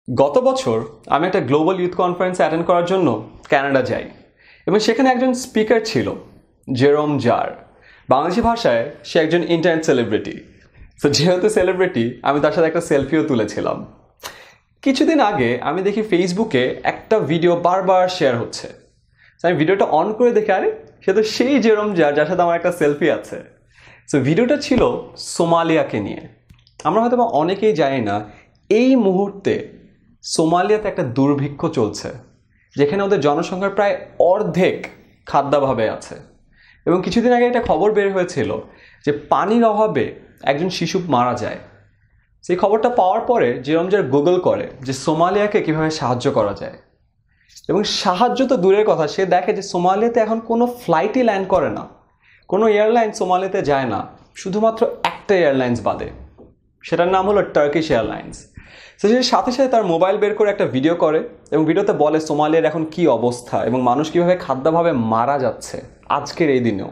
গত বছর আমি একটা গ্লোবাল ইউথ কনফারেন্স অ্যাটেন্ড করার জন্য কানাডা যাই এবং সেখানে একজন স্পিকার ছিল জেরোম জার। বাংলাদেশি ভাষায় সে একজন ইন্টারনেট সেলিব্রিটি। তো যেহেতু সেলিব্রিটি, আমি তার সাথে একটা সেলফিও তুলেছিলাম। কিছুদিন আগে আমি দেখি ফেসবুকে একটা ভিডিও বারবার শেয়ার হচ্ছে। আমি ভিডিওটা অন করে দেখি, আরে সে তো সেই জেরোম জার যার সাথে আমার একটা সেলফি আছে। সো ভিডিওটা ছিল সোমালিয়াকে নিয়ে। আমরা হয়তো বা অনেকেই জানি না এই মুহূর্তে সোমালিয়াতে একটা দুর্ভিক্ষ চলছে, যেখানে ওদের জনসংখ্যার প্রায় অর্ধেক খাদ্যাভাবে আছে। এবং কিছুদিন আগে একটা খবর বের হয়েছিল যে পানির অভাবে একজন শিশু মারা যায়। সেই খবরটা পাওয়ার পরে জেরোম জার গুগল করে যে সোমালিয়াকে কিভাবে সাহায্য করা যায়। এবং সাহায্য তো দূরের কথা, সে দেখে যে সোমালিয়াতে এখন কোনো ফ্লাইটই ল্যান্ড করে না, কোনো এয়ারলাইন সোমালিয়াতে যায় না, শুধুমাত্র একটা এয়ারলাইন্স বাদে, সেটার নাম হলো টার্কিশ এয়ারলাইন্স। সে সাথে সাথে তার মোবাইল বের করে একটা ভিডিও করে এবং ভিডিওতে বলে সোমালিয়ার এখন কি অবস্থা এবং মানুষ কীভাবে খাদ্যভাবে মারা যাচ্ছে আজকের এই দিনেও।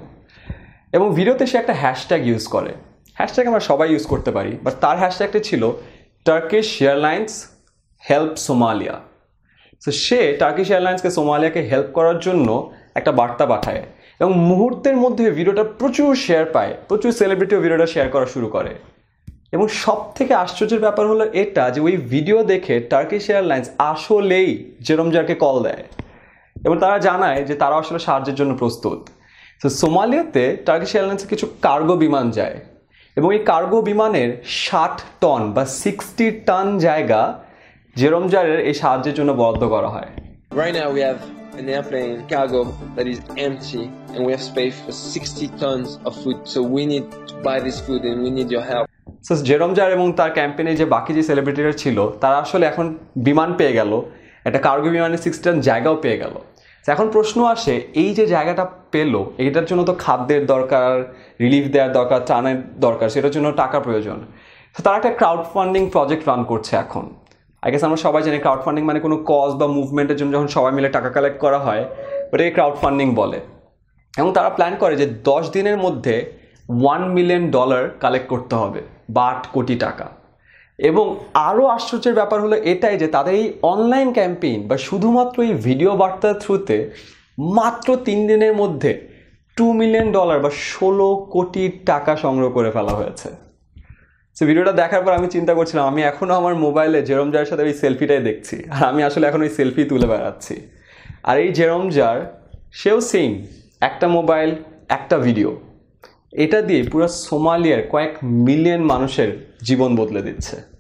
এবং ভিডিওতে সে একটা হ্যাশট্যাগ ইউজ করে। হ্যাশট্যাগ আমরা সবাই ইউজ করতে পারি, বাট তার হ্যাশট্যাগটি ছিল Turkish Airlines help Somalia. So সে টার্কিশ এয়ারলাইন্সকে সোমালিয়াকে হেল্প করার জন্য একটা বার্তা পাঠায় এবং মুহূর্তের মধ্যে ভিডিওটা প্রচুর শেয়ার পায়, প্রচুর সেলিব্রিটিও ভিডিওটা শেয়ার করা শুরু করে। এবং সব থেকে আশ্চর্যের ব্যাপার হলো এটা যে ওই ভিডিও দেখে টার্কিশ এয়ারলাইন্স আসলেই জেরোম জারকে কল দেয় এবং তারা জানায় যে তারা আসলে সাহায্যের জন্য প্রস্তুত। তো সোমালিয়াতে টার্কিশ এয়ারলাইন্সের কিছু কার্গো বিমান যায় এবং এই কার্গো বিমানের 60 টন বা 60 টন জায়গা জেরোম জারের এই সাহায্যের জন্য বরাদ্দ করা হয়। Right now we have an airplane cargo that is empty and we have space for 60 tons of food, so we need to buy this food and we need your help. So Jerome Jarre এবং তার ক্যাম্পেইনে যে বাকি যে সেলিব্রিটিরা ছিল তারা আসলে এখন বিমান পেয়ে গেল, একটা কার্গো বিমানের 60 টন জায়গাও পেয়ে গেল। এখন প্রশ্ন আসে, এই যে জায়গাটা পেলো এইটার জন্য তো খাদ্যের দরকার, রিলিফ দেওয়ার দরকার, ত্রাণের দরকার, সেটার জন্য টাকা প্রয়োজন। তো তারা একটা ক্রাউড ফান্ডিং প্রজেক্ট রান করছে এখন। আই গেস আমরা সবাই জানি ক্রাউড ফান্ডিং মানে কোনো কজ বা মুভমেন্টের জন্য যখন সবাই মিলে টাকা কালেক্ট করা হয় ওটাকে ক্রাউড ফান্ডিং বলে। এবং তারা প্ল্যান করে যে 10 দিনের মধ্যে $1 মিলিয়ন কালেক্ট করতে হবে বা 8 কোটি টাকা। এবং আরও আশ্চর্যের ব্যাপার হলো এটাই যে তাদের এই অনলাইন ক্যাম্পেইন বা শুধুমাত্র এই ভিডিও বার্তার থ্রুতে মাত্র 3 দিনের মধ্যে $2 মিলিয়ন বা 16 কোটি টাকা সংগ্রহ করে ফেলা হয়েছে। সো ভিডিওটা দেখার পর আমি চিন্তা করছিলাম, আমি এখনও আমার মোবাইলে জেরোম জারের সাথে ওই সেলফিটাই দেখছি আর আমি আসলে এখন ওই সেলফি তুলে বেড়াচ্ছি। আর এই জেরোম জার সেও সেম, একটা মোবাইল একটা ভিডিও, এটা দিয়ে পুরো সোমালিয়ার কয়েক মিলিয়ন মানুষের জীবন বদলে দিচ্ছে।